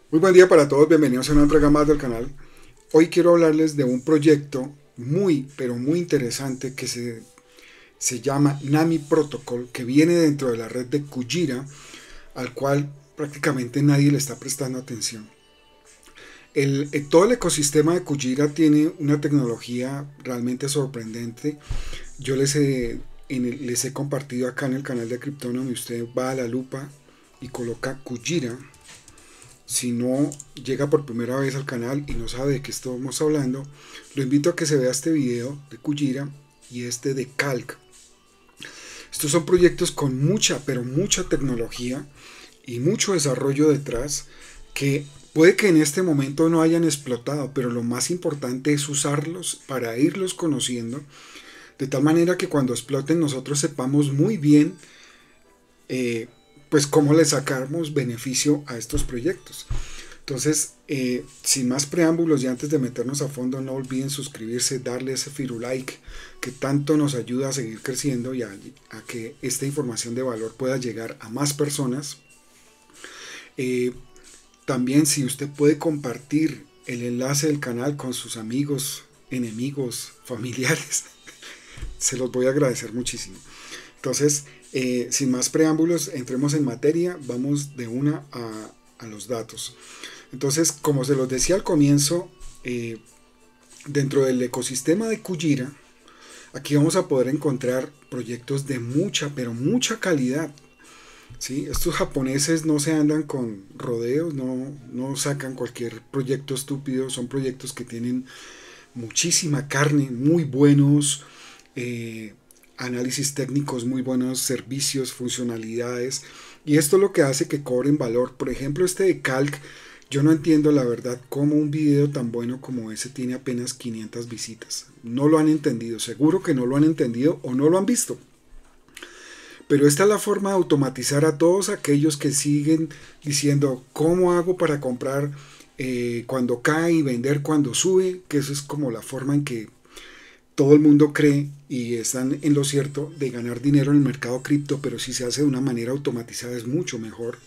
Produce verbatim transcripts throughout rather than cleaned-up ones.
Muy buen día para todos, bienvenidos a una entrega más del canal. Hoy quiero hablarles de un proyecto muy, pero muy interesante que se, se llama Nami Protocol, que viene dentro de la red de Kujira, al cual prácticamente nadie le está prestando atención. El, el- todo el ecosistema de Kujira tiene una tecnología realmente sorprendente. Yo les he, en el- les he compartido acá en el canal de Cryptonomy. Usted va a la lupa y coloca Kujira. Si no llega por primera vez al canal y no sabe de qué estamos hablando, lo invito a que se vea este video de Kujira y este de Calc. Estos son proyectos con mucha, pero mucha tecnología y mucho desarrollo detrás que puede que en este momento no hayan explotado, pero lo más importante es usarlos para irlos conociendo, de tal manera que cuando exploten nosotros sepamos muy bien eh, pues cómo le sacamos beneficio a estos proyectos. Entonces, eh, sin más preámbulos y antes de meternos a fondo, no olviden suscribirse, darle ese firulike que tanto nos ayuda a seguir creciendo y a, a que esta información de valor pueda llegar a más personas. Eh, También si usted puede compartir el enlace del canal con sus amigos, enemigos, familiares, se los voy a agradecer muchísimo. Entonces, eh, sin más preámbulos, entremos en materia, vamos de una a, a los datos. Entonces, como se los decía al comienzo, eh, dentro del ecosistema de Kujira, aquí vamos a poder encontrar proyectos de mucha, pero mucha calidad. ¿Sí? Estos japoneses no se andan con rodeos, no, no sacan cualquier proyecto estúpido, son proyectos que tienen muchísima carne, muy buenos, eh, análisis técnicos, muy buenos servicios, funcionalidades, y esto es lo que hace que cobren valor. Por ejemplo, este de Calc, yo no entiendo la verdad cómo un video tan bueno como ese tiene apenas quinientas visitas. No lo han entendido, seguro que no lo han entendido o no lo han visto. Pero esta es la forma de automatizar a todos aquellos que siguen diciendo cómo hago para comprar eh, cuando cae y vender cuando sube, que eso es como la forma en que todo el mundo cree y están en lo cierto de ganar dinero en el mercado cripto, pero si se hace de una manera automatizada es mucho mejor.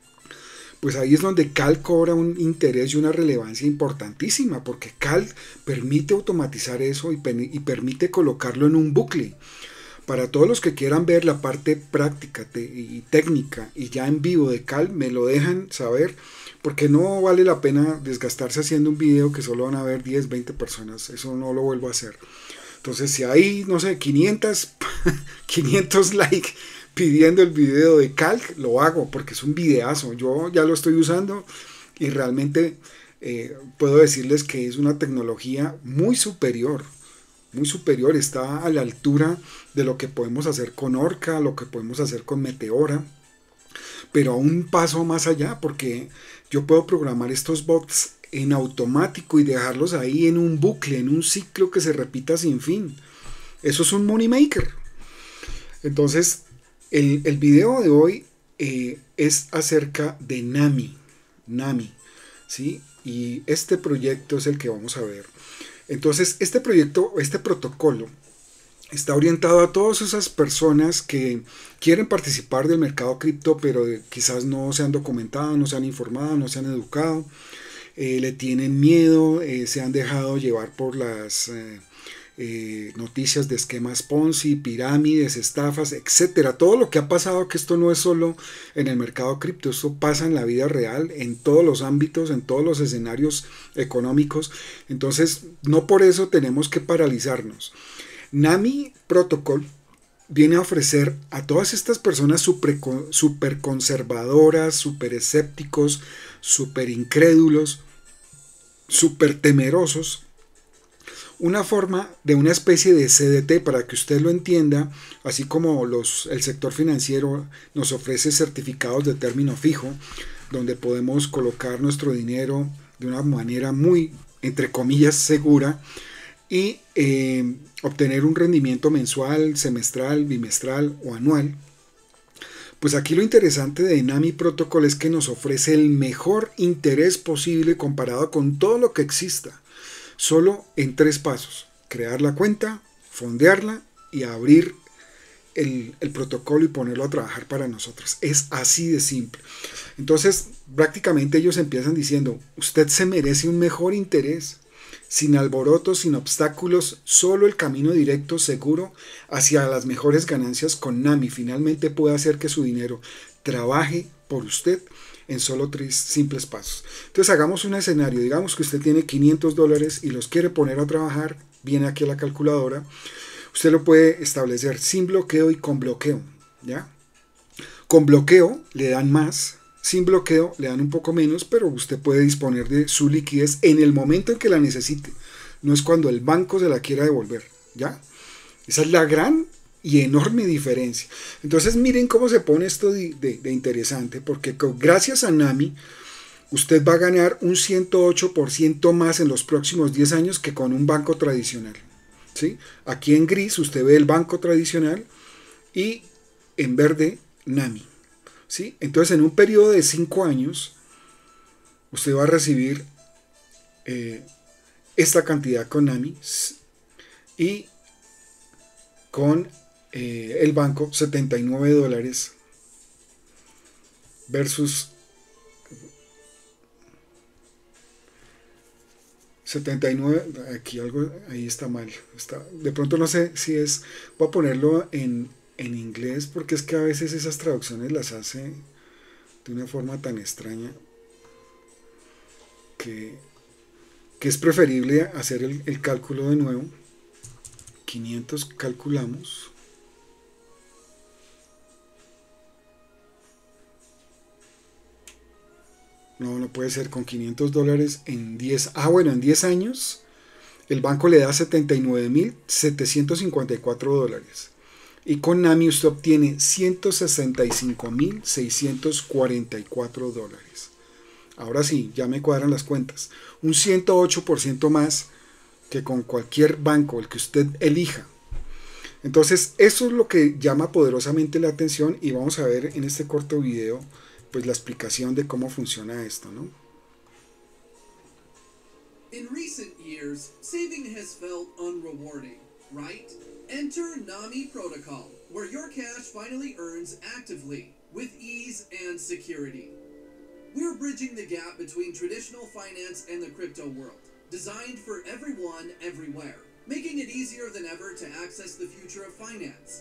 Pues ahí es donde Cal cobra un interés y una relevancia importantísima, porque Cal permite automatizar eso y, y permite colocarlo en un bucle. Para todos los que quieran ver la parte práctica y técnica y ya en vivo de Cal, me lo dejan saber, porque no vale la pena desgastarse haciendo un video que solo van a ver diez, veinte personas. Eso no lo vuelvo a hacer. Entonces, si hay, no sé, quinientos, quinientos likes pidiendo el video de Calc, lo hago porque es un videazo. Yo ya lo estoy usando y realmente eh, puedo decirles que es una tecnología muy superior, muy superior, está a la altura de lo que podemos hacer con Orca, lo que podemos hacer con Meteora, pero a un paso más allá, porque yo puedo programar estos bots en automático y dejarlos ahí en un bucle, en un ciclo que se repita sin fin. Eso es un money maker. Entonces, el, el video de hoy eh, es acerca de Nami. Nami, ¿sí? Y este proyecto es el que vamos a ver. Entonces, este proyecto, este protocolo, está orientado a todas esas personas que quieren participar del mercado cripto, pero quizás no se han documentado, no se han informado, no se han educado, eh, le tienen miedo, eh, se han dejado llevar por las eh, eh, noticias de esquemas Ponzi, pirámides, estafas, etcétera. Todo lo que ha pasado, que esto no es solo en el mercado cripto, esto pasa en la vida real, en todos los ámbitos, en todos los escenarios económicos. Entonces, no por eso tenemos que paralizarnos. Nami Protocol viene a ofrecer a todas estas personas super, super conservadoras, super escépticos, super incrédulos, super temerosos, una forma de una especie de C D T para que usted lo entienda, así como los, el sector financiero nos ofrece certificados de término fijo, donde podemos colocar nuestro dinero de una manera muy, entre comillas, segura y eh, obtener un rendimiento mensual, semestral, bimestral o anual. Pues aquí lo interesante de Nami Protocol es que nos ofrece el mejor interés posible comparado con todo lo que exista, solo en tres pasos: crear la cuenta, fondearla y abrir el, el protocolo y ponerlo a trabajar para nosotros. Es así de simple. Entonces, prácticamente ellos empiezan diciendo, usted se merece un mejor interés, sin alborotos, sin obstáculos, solo el camino directo, seguro, hacia las mejores ganancias con Nami. Finalmente puede hacer que su dinero trabaje por usted en solo tres simples pasos. Entonces hagamos un escenario, digamos que usted tiene quinientos dólares y los quiere poner a trabajar, viene aquí a la calculadora, usted lo puede establecer sin bloqueo y con bloqueo, ¿ya? Con bloqueo le dan más, sin bloqueo le dan un poco menos, pero usted puede disponer de su liquidez en el momento en que la necesite, no es cuando el banco se la quiera devolver, ¿ya? Esa es la gran y enorme diferencia. Entonces miren cómo se pone esto de, de, de interesante, porque con, gracias a Nami usted va a ganar un ciento ocho por ciento más en los próximos diez años que con un banco tradicional, ¿sí? Aquí en gris usted ve el banco tradicional y en verde Nami, ¿sí? Entonces en un periodo de cinco años usted va a recibir eh, esta cantidad con Nami y con eh, el banco setenta y nueve dólares versus setenta y nueve, aquí algo, ahí está mal, está, de pronto no sé si es, voy a ponerlo en, en inglés porque es que a veces esas traducciones las hace de una forma tan extraña que, que es preferible hacer el, el cálculo de nuevo. quinientos calculamos. No, no puede ser con quinientos dólares en diez. Ah, bueno, en diez años el banco le da setenta y nueve mil setecientos cincuenta y cuatro dólares. Y con Nami usted obtiene ciento sesenta y cinco mil seiscientos cuarenta y cuatro dólares. Ahora sí, ya me cuadran las cuentas. Un ciento ocho por ciento más que con cualquier banco, el que usted elija. Entonces, eso es lo que llama poderosamente la atención y vamos a ver en este corto video pues la explicación de cómo funciona esto, ¿no? In recent years, saving has felt unrewarding, right? Enter Nami Protocol, where your cash finally earns actively, with ease and security. We're bridging the gap between traditional finance and the crypto world, designed for everyone, everywhere, making it easier than ever to access the future of finance.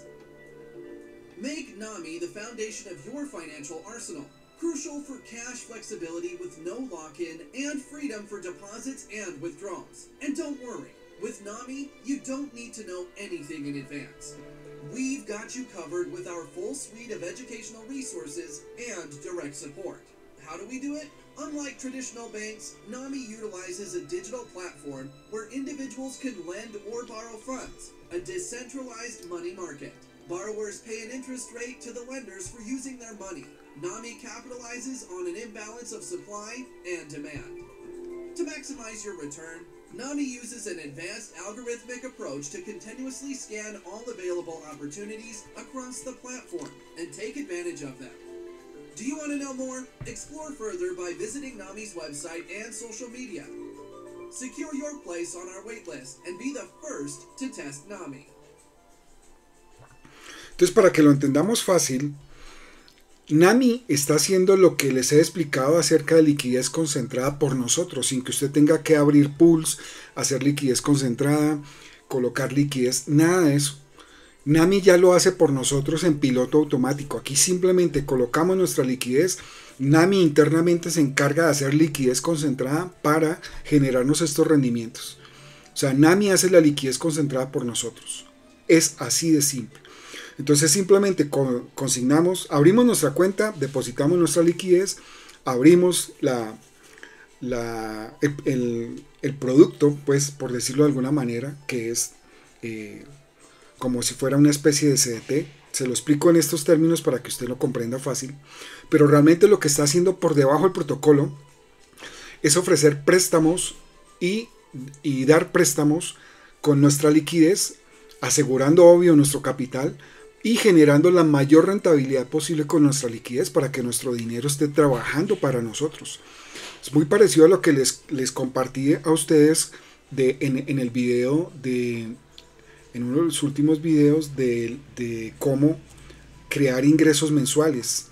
Make Nami the foundation of your financial arsenal, crucial for cash flexibility with no lock-in and freedom for deposits and withdrawals. And don't worry, with Nami, you don't need to know anything in advance. We've got you covered with our full suite of educational resources and direct support. How do we do it? Unlike traditional banks, Nami utilizes a digital platform where individuals can lend or borrow funds, a decentralized money market. Borrowers pay an interest rate to the lenders for using their money. Nami capitalizes on an imbalance of supply and demand. To maximize your return, Nami uses an advanced algorithmic approach to continuously scan all available opportunities across the platform and take advantage of them. Do you want to know more? Explore further by visiting Nami's website and social media. Secure your place on our waitlist and be the first to test Nami. Entonces, para que lo entendamos fácil, Nami está haciendo lo que les he explicado acerca de liquidez concentrada por nosotros, sin que usted tenga que abrir pools, hacer liquidez concentrada, colocar liquidez, nada de eso. Nami ya lo hace por nosotros en piloto automático. Aquí simplemente colocamos nuestra liquidez. Nami internamente se encarga de hacer liquidez concentrada para generarnos estos rendimientos. O sea, Nami hace la liquidez concentrada por nosotros. Es así de simple. Entonces simplemente consignamos, abrimos nuestra cuenta, depositamos nuestra liquidez, abrimos la, la, el, el, el producto, pues por decirlo de alguna manera, que es eh, como si fuera una especie de C D T. Se lo explico en estos términos para que usted lo comprenda fácil, pero realmente lo que está haciendo por debajo el protocolo es ofrecer préstamos y, y dar préstamos con nuestra liquidez, asegurando obvio nuestro capital y generando la mayor rentabilidad posible con nuestra liquidez para que nuestro dinero esté trabajando para nosotros. Es muy parecido a lo que les, les compartí a ustedes de, en, en el video de en uno de los últimos videos de, de cómo crear ingresos mensuales.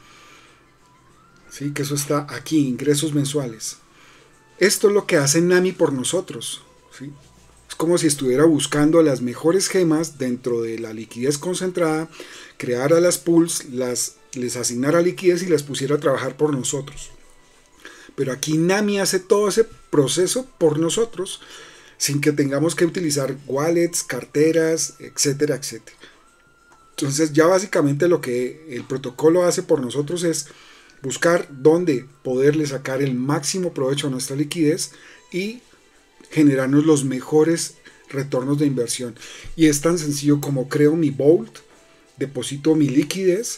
¿Sí? Que eso está aquí, ingresos mensuales. Esto es lo que hace Nami por nosotros. ¿Sí? Es como si estuviera buscando las mejores gemas dentro de la liquidez concentrada, creara las pools, las, les asignara liquidez y las pusiera a trabajar por nosotros. Pero aquí Nami hace todo ese proceso por nosotros, sin que tengamos que utilizar wallets, carteras, etcétera, etcétera. Entonces ya básicamente lo que el protocolo hace por nosotros es buscar dónde poderle sacar el máximo provecho a nuestra liquidez y generarnos los mejores retornos de inversión. Y es tan sencillo como creo mi Vault, deposito mi liquidez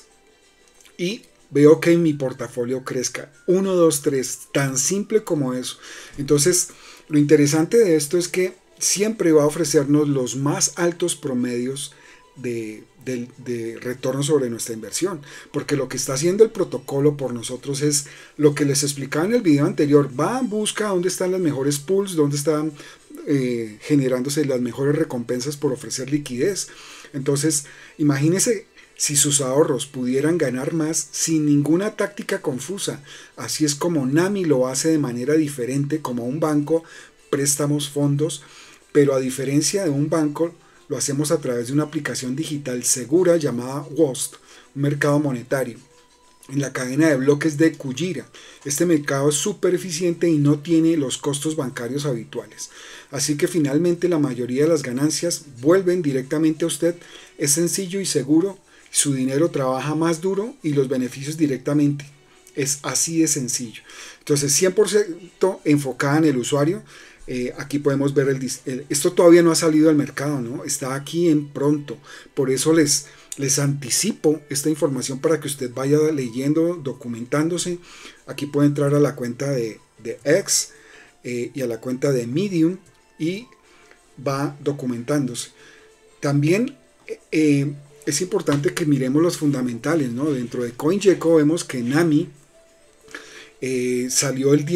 y veo que mi portafolio crezca. uno, dos, tres, tan simple como eso. Entonces, lo interesante de esto es que siempre va a ofrecernos los más altos promedios de, de, de retorno sobre nuestra inversión, porque lo que está haciendo el protocolo por nosotros es lo que les explicaba en el video anterior. Va, busca dónde están las mejores pools, dónde están eh, generándose las mejores recompensas por ofrecer liquidez. Entonces, imagínense si sus ahorros pudieran ganar más sin ninguna táctica confusa. Así es como Nami lo hace de manera diferente, como un banco, préstamos, fondos, pero a diferencia de un banco, lo hacemos a través de una aplicación digital segura llamada W O S T, un mercado monetario, en la cadena de bloques de Kujira. Este mercado es súper eficiente y no tiene los costos bancarios habituales. Así que finalmente la mayoría de las ganancias vuelven directamente a usted. Es sencillo y seguro. Su dinero trabaja más duro y los beneficios directamente. Es así de sencillo. Entonces, cien por ciento enfocada en el usuario. Eh, aquí podemos ver el, el... Esto todavía no ha salido al mercado, ¿no? Está aquí en pronto. Por eso les, les anticipo esta información para que usted vaya leyendo, documentándose. Aquí puede entrar a la cuenta de, de X eh, y a la cuenta de Medium y va documentándose. También... Eh, es importante que miremos los fundamentales, ¿no? Dentro de CoinGecko vemos que Nami eh, salió el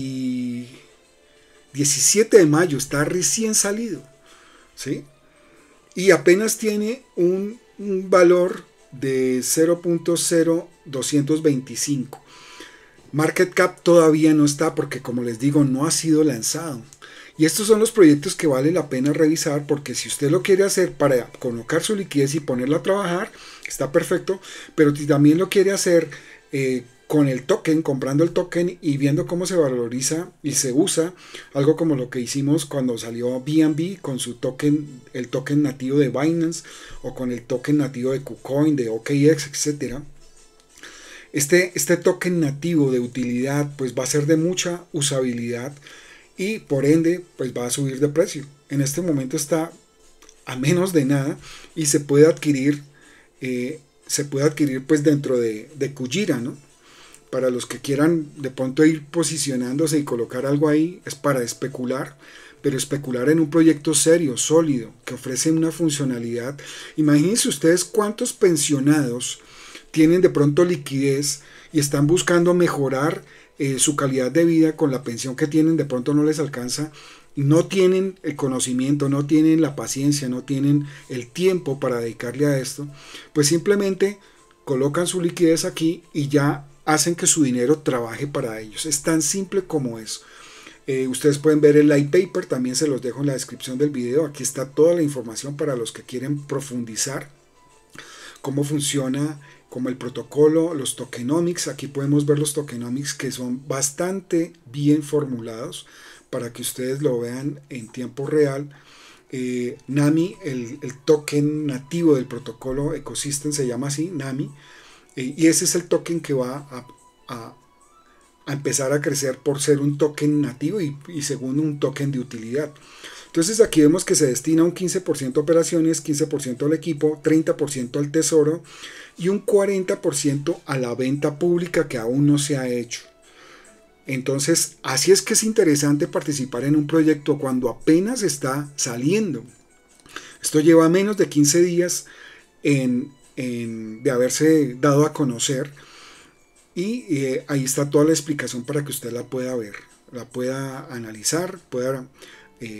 diecisiete de mayo, está recién salido, ¿sí? Y apenas tiene un, un valor de cero punto cero doscientos veinticinco. Market cap todavía no está porque, como les digo, no ha sido lanzado. Y estos son los proyectos que vale la pena revisar, porque si usted lo quiere hacer para colocar su liquidez y ponerla a trabajar, está perfecto, pero si también lo quiere hacer eh, con el token, comprando el token y viendo cómo se valoriza y se usa, algo como lo que hicimos cuando salió B N B con su token, el token nativo de Binance, o con el token nativo de KuCoin, de O K X, etcétera. Este, este token nativo de utilidad pues va a ser de mucha usabilidad y por ende pues va a subir de precio. En este momento está a menos de nada y se puede adquirir eh, se puede adquirir pues dentro de, de Kujira, ¿no? Para los que quieran de pronto ir posicionándose y colocar algo ahí, es para especular, pero especular en un proyecto serio, sólido, que ofrece una funcionalidad. Imagínense ustedes cuántos pensionados tienen de pronto liquidez y están buscando mejorar Eh, su calidad de vida con la pensión que tienen, de pronto no les alcanza, no tienen el conocimiento, no tienen la paciencia, no tienen el tiempo para dedicarle a esto, pues simplemente colocan su liquidez aquí y ya hacen que su dinero trabaje para ellos. Es tan simple como eso. Eh, ustedes pueden ver el light paper, también se los dejo en la descripción del video. Aquí está toda la información para los que quieren profundizar cómo funciona, como el protocolo, los tokenomics. Aquí podemos ver los tokenomics que son bastante bien formulados para que ustedes lo vean en tiempo real. Eh, Nami, el, el token nativo del protocolo Ecosystem se llama así, Nami, eh, y ese es el token que va a, a, a empezar a crecer por ser un token nativo y, y segundo un token de utilidad. Entonces aquí vemos que se destina un quince por ciento a operaciones, quince por ciento al equipo, treinta por ciento al tesoro y un cuarenta por ciento a la venta pública que aún no se ha hecho. Entonces así es que es interesante participar en un proyecto cuando apenas está saliendo. Esto lleva menos de quince días en, en, de haberse dado a conocer y eh, ahí está toda la explicación para que usted la pueda ver, la pueda analizar, pueda... Eh,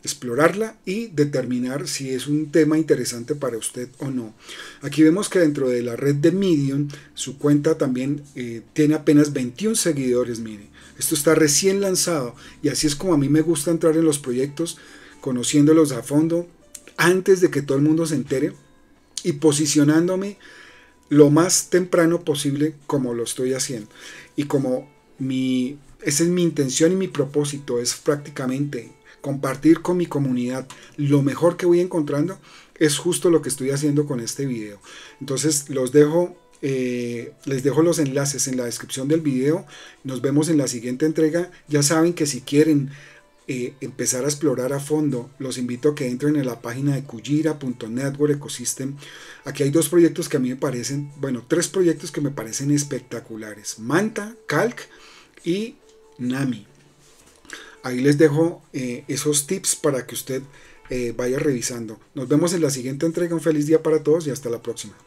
explorarla y determinar si es un tema interesante para usted o no. Aquí vemos que dentro de la red de Medium, su cuenta también eh, tiene apenas veintiún seguidores, mire. Esto está recién lanzado y así es como a mí me gusta entrar en los proyectos, conociéndolos a fondo, antes de que todo el mundo se entere y posicionándome lo más temprano posible como lo estoy haciendo. Y como mi, esa es mi intención y mi propósito, es prácticamente compartir con mi comunidad lo mejor que voy encontrando, es justo lo que estoy haciendo con este video. Entonces los dejo, eh, les dejo los enlaces en la descripción del video. Nos vemos en la siguiente entrega. Ya saben que si quieren eh, empezar a explorar a fondo, los invito a que entren en la página de kujira punto network ecosystem. Aquí hay dos proyectos que a mí me parecen, bueno, tres proyectos que me parecen espectaculares: Manta, Calc y Nami. Ahí les dejo eh, esos tips para que usted eh, vaya revisando. Nos vemos en la siguiente entrega. Un feliz día para todos y hasta la próxima.